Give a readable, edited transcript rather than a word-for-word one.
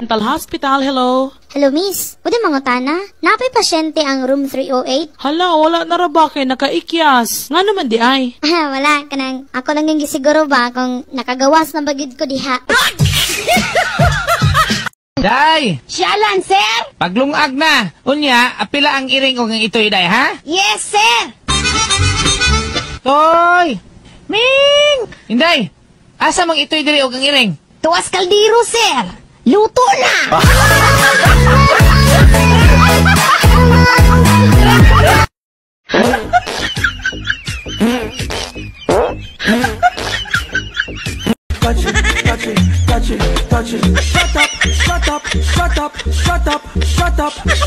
Mental Hospital, hello? Hello, miss. Pwede mga tana? Napay pasyente ang room 308? Hala, wala na ra ba kay nakaikyas? Nga naman di ay. Wala. Kanang ako lang yung gisiguro ba kung nakagawas na bagid ko diha. Day! Siyalan, sir? Paglungag na. Unya, apila ang iring o ang ito'y, day, ha? Yes, sir! Toy! Ming! Inday! Asa mang ito'y diri o ang iring? Tuwas kaldero, sir! Luto na! Touch it, touch it, touch it, touch it. Shut up, shut up, shut up, shut up, shut up,